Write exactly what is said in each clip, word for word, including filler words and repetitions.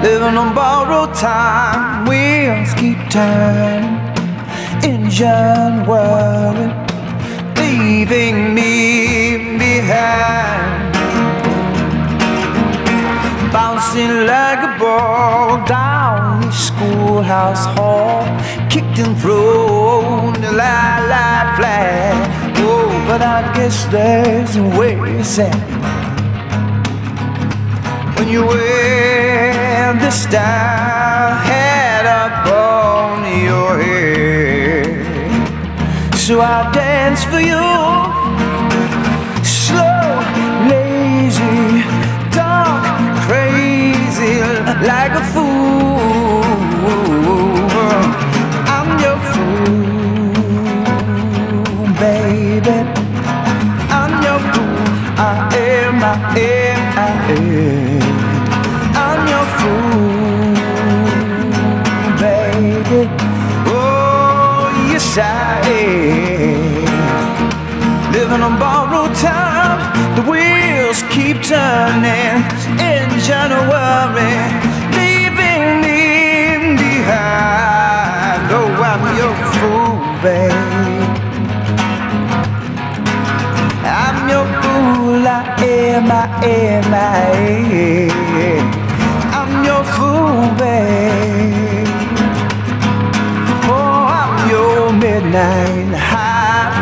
living on borrowed time. Wheels keep turning in January, leaving me behind. Bouncing like a ball down the schoolhouse hall, kicked and thrown the lilac flag. Oh, but I guess there's a way it's at when you wear the style hat up on your head. So I dance for you, slow, lazy, dark, crazy, like a fool. I'm your fool, baby. I'm your fool. I am, I am, I am. I'm your fool, baby. Oh, yes I am. Living on borrowed time, the wheels keep turning in January, leaving me behind. Oh, I'm your fool, babe. I'm your fool, I am, I am, I am. I'm your fool, babe. Oh, I'm your midnight high.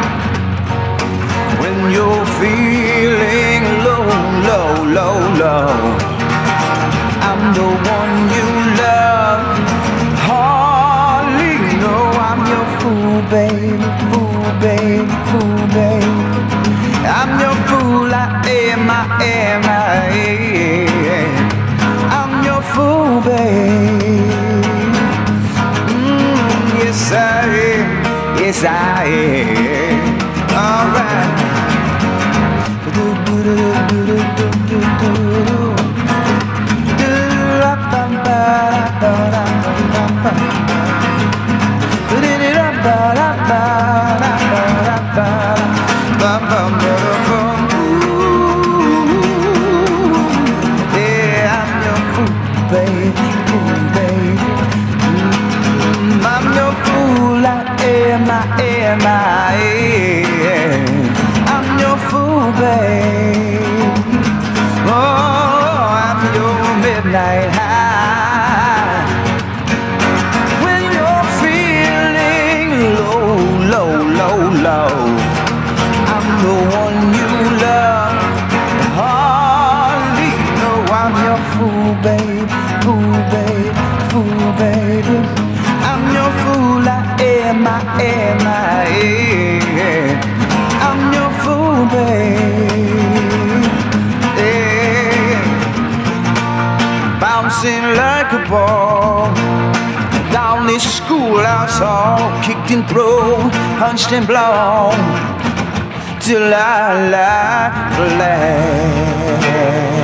When you're feeling low, low, low, low, I'm the one you love. Hardly know I'm your fool, baby, fool, baby, fool, baby. I'm your fool, I am, I am, I am. I'm your fool, babe. Mm, yes I am, yes I am. Alright. I am, I am. I'm your fool, babe. Oh, I'm your midnight high. When you're feeling low, low, low, low, I'm the one you love. Hardly know I'm your fool, babe, fool, babe, fool, baby. I'm your fool, I am, I am, I am. I'm your fool, babe. Yeah. Bouncing like a ball down this schoolhouse hall, kicked and thrown, punched and blown till I lie flat.